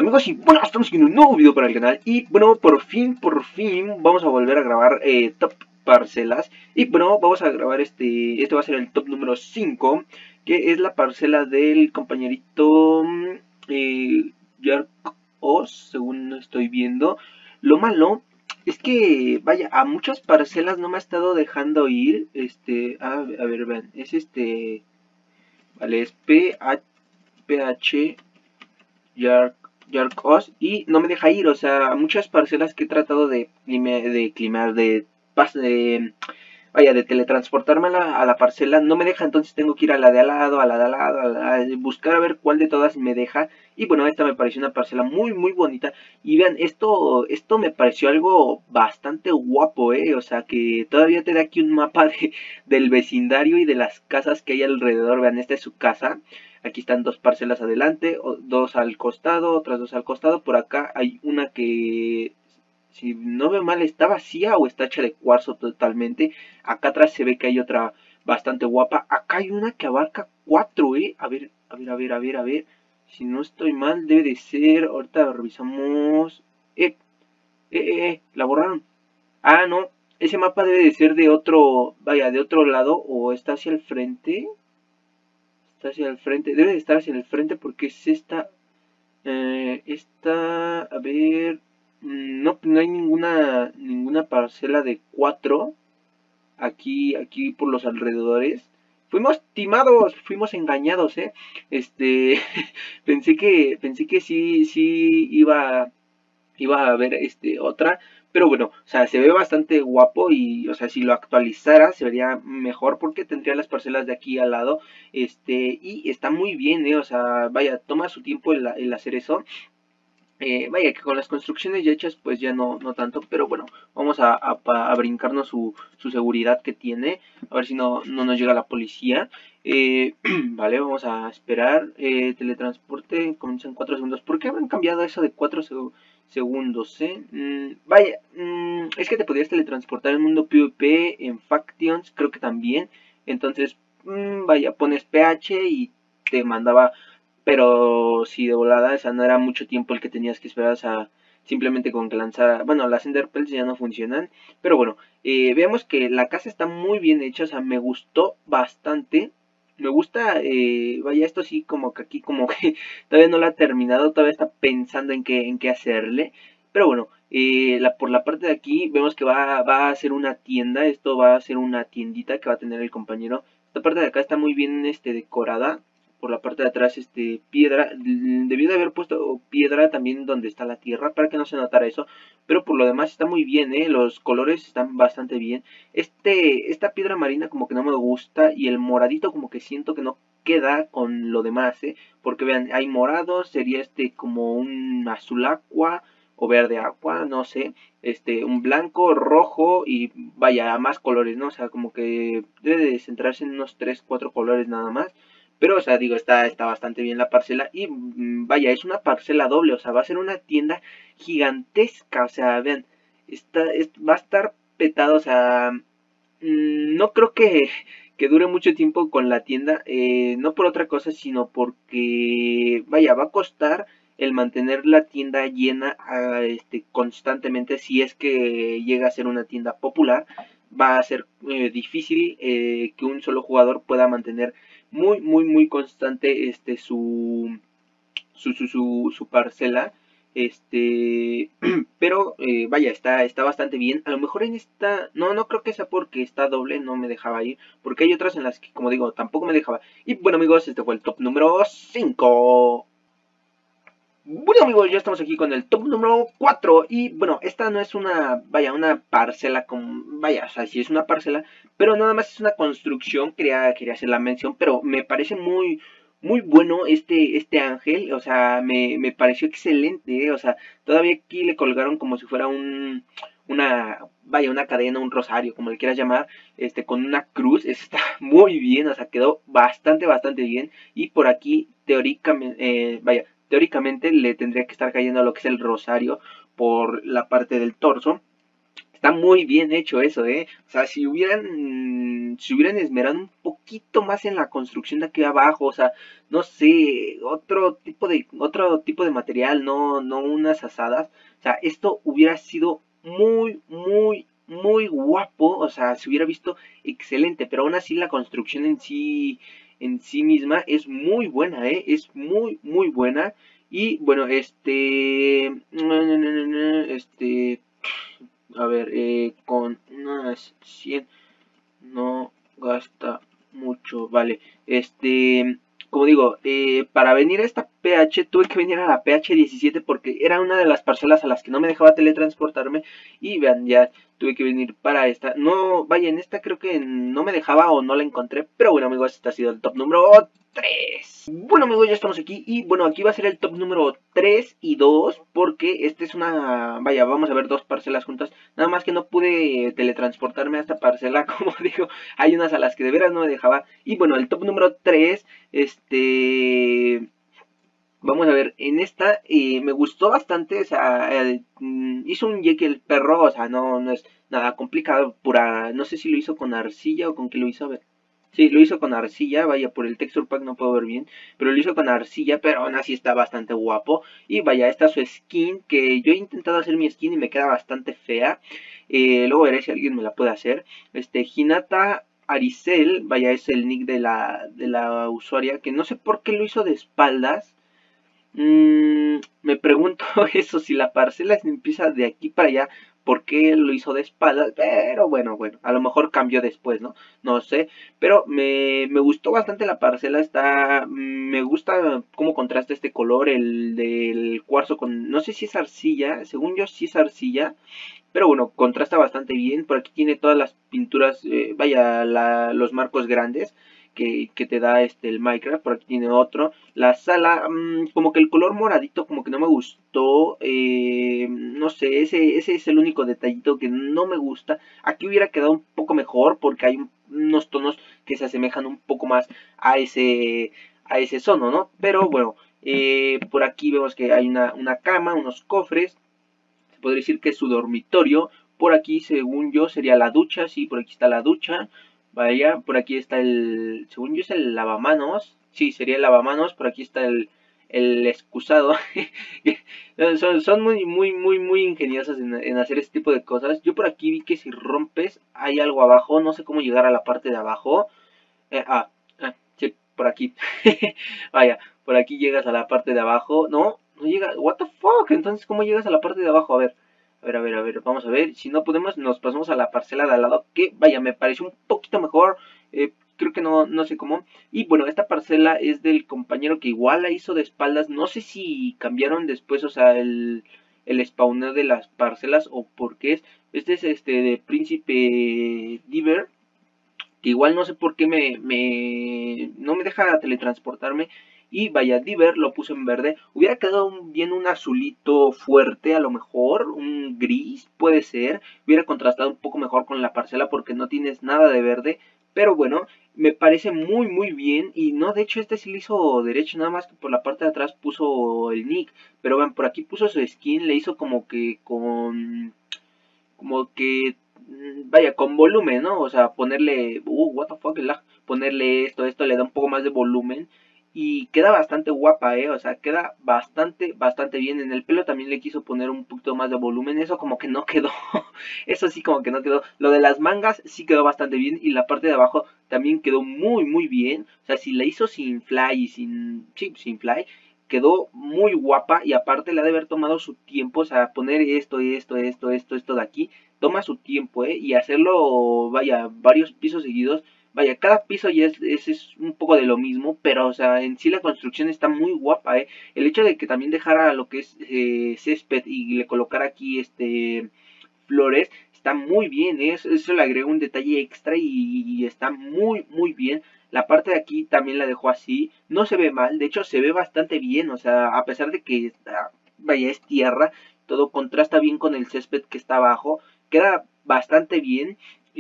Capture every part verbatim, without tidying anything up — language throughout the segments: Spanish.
amigos? Y bueno, estamos en un nuevo video para el canal. Y bueno, por fin, por fin vamos a volver a grabar eh, top parcelas. Y bueno, vamos a grabar este, este va a ser el top número cinco, que es la parcela del compañerito eh, Jark Oz, según estoy viendo. Lo malo es que, vaya, a muchas parcelas no me ha estado dejando ir. Este, a, a ver, vean, es este, vale, es P H Jark Oz y no me deja ir. O sea, muchas parcelas que he tratado de de climar, de, de vaya, de teletransportarme a la, a la parcela, no me deja. Entonces tengo que ir a la de al lado, a la de al lado, a, la, a buscar a ver cuál de todas me deja. Y bueno, esta me pareció una parcela muy muy bonita. Y vean, esto esto me pareció algo bastante guapo, eh. O sea, que todavía te da aquí un mapa de, del vecindario y de las casas que hay alrededor. Vean, esta es su casa. Aquí están dos parcelas adelante, dos al costado, otras dos al costado. Por acá hay una que, si no veo mal, está vacía o está hecha de cuarzo totalmente. Acá atrás se ve que hay otra bastante guapa. Acá hay una que abarca cuatro, ¿eh? A ver, a ver, a ver, a ver, a ver. Si no estoy mal, debe de ser. Ahorita revisamos. Eh, eh, eh, eh, la borraron. Ah, no. Ese mapa debe de ser de otro, vaya, de otro lado, o está hacia el frente. Está hacia el frente, debe de estar hacia el frente porque es esta, eh, esta, a ver, no, no hay ninguna, ninguna parcela de cuatro aquí, aquí por los alrededores. Fuimos timados, fuimos engañados, eh, este, pensé que, pensé que sí, sí iba, iba a haber, este, otra. Pero bueno, o sea, se ve bastante guapo y, o sea, si lo actualizara se vería mejor porque tendría las parcelas de aquí al lado. Este, y está muy bien, ¿eh? O sea, vaya, toma su tiempo el, el hacer eso. Eh, vaya, que con las construcciones ya hechas, pues ya no, no tanto. Pero bueno, vamos a, a, a brincarnos su, su seguridad que tiene. A ver si no, no nos llega la policía. Eh, vale, vamos a esperar. Eh, teletransporte comienza en cuatro segundos. ¿Por qué habrán cambiado eso de cuatro segundos? Eh? Mm, vaya, mm, es que te podías teletransportar en mundo PvP, en Factions, creo que también. Entonces, mm, vaya, pones P H y te mandaba. Pero si de volada, o sea, no era mucho tiempo el que tenías que esperar. O sea, simplemente con que lanzara. Bueno, las Enderpearls ya no funcionan. Pero bueno, eh, veamos que la casa está muy bien hecha. O sea, me gustó bastante. Me gusta, eh, vaya, esto sí, como que aquí, como que todavía no lo ha terminado. Todavía está pensando en qué, en qué hacerle. Pero bueno, eh, la, por la parte de aquí vemos que va, va a ser una tienda. Esto va a ser una tiendita que va a tener el compañero. Esta parte de acá está muy bien este, decorada. Por la parte de atrás, este, piedra. Debió de haber puesto piedra también donde está la tierra para que no se notara eso. Pero por lo demás está muy bien, ¿eh? Los colores están bastante bien. Este, esta piedra marina como que no me gusta. Y el moradito como que siento que no queda con lo demás, ¿eh? Porque vean, hay morado, sería este como un azul aqua o verde agua, no sé, este, un blanco, rojo y vaya, más colores, ¿no? O sea, como que debe de centrarse en unos tres, cuatro colores nada más. Pero, o sea, digo, está, está bastante bien la parcela y mmm, vaya, es una parcela doble, o sea, va a ser una tienda gigantesca, o sea, vean, está, es, va a estar petado, o sea, mmm, no creo que, que dure mucho tiempo con la tienda, eh, no por otra cosa, sino porque, vaya, va a costar el mantener la tienda llena uh, este, constantemente. Si es que llega a ser una tienda popular, va a ser eh, difícil eh, que un solo jugador pueda mantener muy muy muy constante este su su, su, su, su parcela. Este, pero eh, vaya, está, está bastante bien. A lo mejor en esta, no, no creo que sea porque está doble, no me dejaba ir. Porque hay otras en las que, como digo, tampoco me dejaba. Y bueno, amigos, este fue el top número cinco. Bueno, amigos, ya estamos aquí con el top número cuatro. Y bueno, esta no es una, vaya, una parcela con, vaya, o sea, sí es una parcela, pero nada más es una construcción. Quería, quería hacer la mención, pero me parece muy, muy bueno este, este ángel. O sea, me, me pareció excelente, ¿eh? O sea, todavía aquí le colgaron como si fuera un, una, vaya, una cadena, un rosario, como le quieras llamar, este, con una cruz. Está muy bien, o sea, quedó bastante, bastante bien. Y por aquí, teóricamente, eh, vaya, teóricamente le tendría que estar cayendo lo que es el rosario por la parte del torso. está muy bien hecho eso, ¿eh? O sea, si hubieran, si hubieran esmerado un poquito más en la construcción de aquí abajo, o sea, no sé, otro tipo de, otro tipo de material, no, no unas asadas, o sea, esto hubiera sido muy, muy, muy guapo, o sea, se hubiera visto excelente, pero aún así la construcción en sí, en sí misma es muy buena, ¿eh? Es muy, muy buena. Y bueno, este, este, a ver, eh, con unas cien no gasta mucho, vale. Este, como digo, eh, para venir a esta P H tuve que venir a la P H diecisiete porque era una de las parcelas a las que no me dejaba teletransportarme. Y vean, ya tuve que venir para esta. No, vaya, en esta creo que no me dejaba o no la encontré. Pero bueno, amigos, este ha sido el top número tres. Bueno, amigos, ya estamos aquí. Y bueno, aquí va a ser el top número tres y dos. Porque este es una... Vaya, vamos a ver dos parcelas juntas. Nada más que no pude teletransportarme a esta parcela. Como digo, hay unas a las que de veras no me dejaba. Y bueno, el top número tres, este... Vamos a ver, en esta eh, me gustó bastante, o sea, eh, hizo un Jekyll perro, o sea, no, no es nada complicado, pura, no sé si lo hizo con arcilla o con qué lo hizo, a ver. Sí, lo hizo con arcilla, vaya, por el texture pack no puedo ver bien, pero lo hizo con arcilla, pero aún así está bastante guapo. Y vaya, esta es su skin, que yo he intentado hacer mi skin y me queda bastante fea. Eh, luego veré si alguien me la puede hacer. Este, Hinata Aricel, vaya, es el nick de la, de la usuaria, que no sé por qué lo hizo de espaldas. Mm, me pregunto eso, si la parcela se empieza de aquí para allá, ¿por qué lo hizo de espaldas? Pero bueno, bueno, a lo mejor cambió después, ¿no? No sé, pero me, me gustó bastante la parcela, está, me gusta cómo contrasta este color, el del cuarzo con, no sé si es arcilla, según yo sí es arcilla, pero bueno, contrasta bastante bien. Por aquí tiene todas las pinturas, eh, vaya, la, los marcos grandes que, que te da este el Minecraft. Por aquí tiene otro. La sala, mmm, como que el color moradito como que no me gustó. Eh, no sé, ese, ese es el único detallito que no me gusta. Aquí hubiera quedado un poco mejor porque hay unos tonos que se asemejan un poco más a ese, a ese sono, ¿no? Pero bueno, eh, por aquí vemos que hay una, una cama, unos cofres. Se podría decir que es su dormitorio. Por aquí, según yo, sería la ducha. Sí, por aquí está la ducha. Vaya, por aquí está el... Según yo es el lavamanos. Sí, sería el lavamanos. Por aquí está el, el excusado. son, son muy, muy, muy, muy ingeniosos en, en hacer este tipo de cosas. Yo por aquí vi que si rompes hay algo abajo. No sé cómo llegar a la parte de abajo. Eh, ah, ah, sí, por aquí. Vaya, por aquí llegas a la parte de abajo. No, no llega. What the fuck? Entonces, ¿cómo llegas a la parte de abajo? A ver, a ver, a ver, a ver. Vamos a ver. Si no podemos, nos pasamos a la parcela de al lado. Que, vaya, me pareció un poquito mejor. Eh, creo que no, no sé cómo. Y bueno, esta parcela es del compañero que igual la hizo de espaldas. No sé si cambiaron después, o sea, el, el spawner de las parcelas o por qué es. Este es este de Príncipe Diver, que igual no sé por qué me, me no me deja teletransportarme. Y vaya, Diver lo puse en verde. Hubiera quedado un, bien un azulito fuerte, a lo mejor, un gris, puede ser. Hubiera contrastado un poco mejor con la parcela porque no tienes nada de verde. Pero bueno, me parece muy muy bien. Y no, de hecho este sí lo hizo derecho, nada más que por la parte de atrás puso el nick. Pero ven, por aquí puso su skin, le hizo como que con... Como que vaya, con volumen, ¿no? O sea, ponerle, uh, what the fuck, lag, ponerle esto, esto le da un poco más de volumen y queda bastante guapa, ¿eh? O sea, queda bastante, bastante bien. En el pelo también le quiso poner un poquito más de volumen, eso como que no quedó, eso sí como que no quedó. Lo de las mangas sí quedó bastante bien y la parte de abajo también quedó muy, muy bien. O sea, si la hizo sin fly y sin, sí, sin fly, quedó muy guapa y aparte le ha de haber tomado su tiempo, o sea, poner esto, esto, esto, esto, esto de aquí, toma su tiempo, ¿eh? Y hacerlo, vaya, varios pisos seguidos, vaya, cada piso ya es, es, es un poco de lo mismo, pero, o sea, en sí la construcción está muy guapa, ¿eh? El hecho de que también dejara lo que es eh, césped y le colocara aquí, este, flores, está muy bien, ¿eh? Eso, eso le agregó un detalle extra y, y está muy, muy bien. La parte de aquí también la dejó así, no se ve mal, de hecho se ve bastante bien, o sea, a pesar de que, está, vaya, es tierra, todo contrasta bien con el césped que está abajo, queda bastante bien.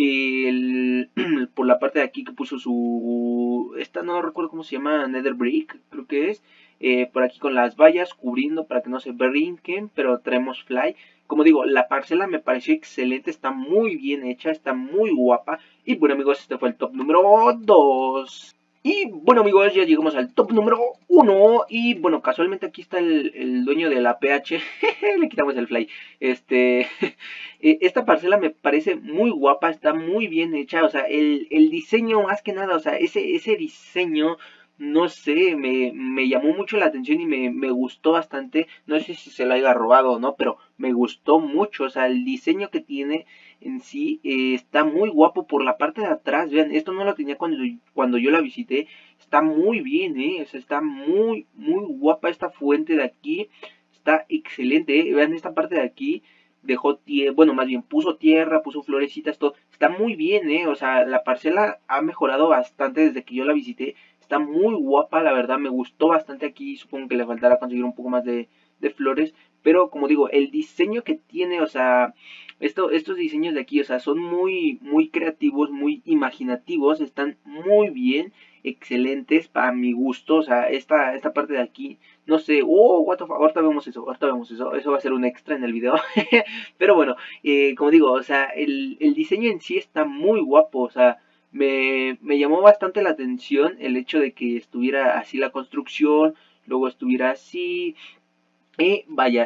El, por la parte de aquí que puso su, esta no recuerdo cómo se llama, Nether Brick, creo que es, eh, por aquí con las vallas cubriendo para que no se brinquen, pero traemos fly. Como digo, la parcela me pareció excelente, está muy bien hecha, está muy guapa. Y bueno amigos, este fue el top número dos. Y bueno amigos, ya llegamos al top número uno. Y bueno, casualmente aquí está el, el dueño de la P H. Le quitamos el fly. Este, esta parcela me parece muy guapa, está muy bien hecha. O sea, el, el diseño más que nada, o sea, ese, ese diseño, no sé, me, me llamó mucho la atención y me, me gustó bastante. No sé si se lo haya robado o no, pero me gustó mucho. O sea, el diseño que tiene en sí eh, está muy guapo por la parte de atrás. Vean, esto no lo tenía cuando, cuando yo la visité. Está muy bien, eh. O sea, está muy, muy guapa esta fuente de aquí. Está excelente, eh. Vean esta parte de aquí. Dejó tierra, bueno, más bien puso tierra, puso florecitas, todo. Está muy bien, eh. O sea, la parcela ha mejorado bastante desde que yo la visité. Está muy guapa, la verdad, me gustó bastante aquí. Supongo que le faltará conseguir un poco más de, de flores. Pero como digo, el diseño que tiene, o sea, esto, estos diseños de aquí, o sea, son muy, muy creativos, muy imaginativos, están muy bien, excelentes para mi gusto. O sea, esta, esta parte de aquí, no sé, oh, what the fuck, ahorita vemos eso, ahorita vemos eso, eso va a ser un extra en el video. Pero bueno, eh, como digo, o sea, el, el diseño en sí está muy guapo, o sea, me, me llamó bastante la atención el hecho de que estuviera así la construcción, luego estuviera así, y vaya,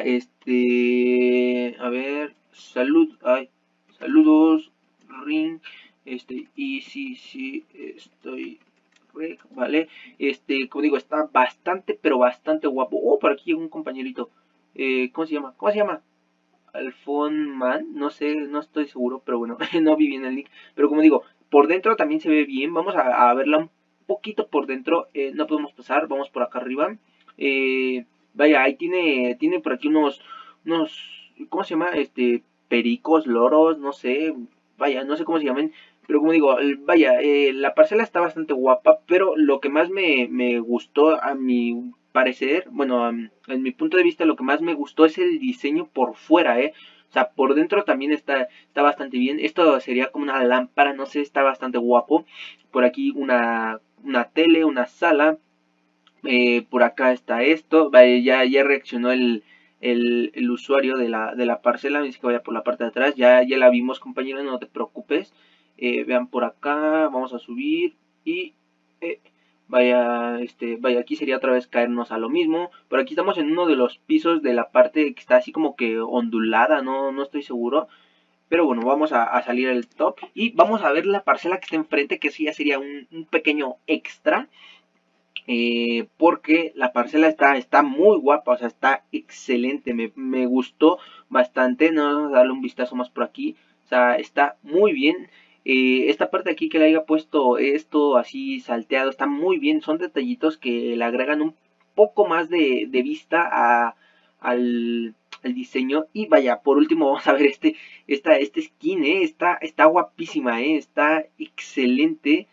este, a ver, salud, ay, saludos, ring, este, y sí, sí, estoy, rec, vale, este, como digo, está bastante, pero bastante guapo. Oh, por aquí llegó un compañerito, eh, ¿cómo se llama? ¿Cómo se llama? Alfonman, no sé, no estoy seguro, pero bueno, no vi bien el link. Pero como digo, por dentro también se ve bien. Vamos a, a verla un poquito por dentro. Eh, no podemos pasar, vamos por acá arriba. Eh, vaya, ahí tiene, tiene por aquí unos, unos, ¿cómo se llama? Este, pericos, loros, no sé, vaya, no sé cómo se llaman. Pero como digo, vaya, eh, la parcela está bastante guapa, pero lo que más me, me gustó a mi parecer, bueno, en mi punto de vista, lo que más me gustó es el diseño por fuera, ¿eh? O sea, por dentro también está, está bastante bien. Esto sería como una lámpara, no sé, está bastante guapo. Por aquí una, una tele, una sala. Eh, por acá está esto. Vale, ya, ya reaccionó el, el, el usuario de la, de la parcela. Dice que vaya por la parte de atrás. Ya, ya la vimos, compañeros, no te preocupes. Eh, vean por acá, vamos a subir y... Eh, vaya, este, vaya, aquí sería otra vez caernos a lo mismo. Por aquí estamos en uno de los pisos de la parte que está así como que ondulada, no, no estoy seguro. Pero bueno, vamos a, a salir al top y vamos a ver la parcela que está enfrente, que sí ya sería un, un pequeño extra. Eh, porque la parcela está, está muy guapa, o sea, está excelente, me, me gustó bastante. No, vamos a darle un vistazo más por aquí, o sea, está muy bien. Eh, esta parte aquí que le haya puesto esto así salteado está muy bien, son detallitos que le agregan un poco más de, de vista a, al, al diseño. Y vaya, por último vamos a ver este, esta, este skin, eh, está, está guapísima, eh, está excelente.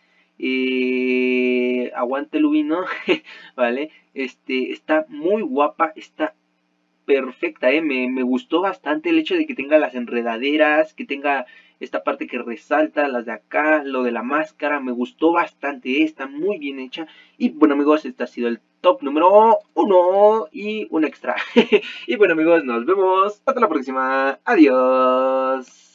Eh, aguante Lubino, vale, este, está muy guapa, está perfecta, eh, me, me gustó bastante el hecho de que tenga las enredaderas, que tenga esta parte que resalta, las de acá, lo de la máscara, me gustó bastante, eh, está muy bien hecha. Y bueno amigos, este ha sido el top número uno y un extra. Y bueno amigos, nos vemos, hasta la próxima, adiós.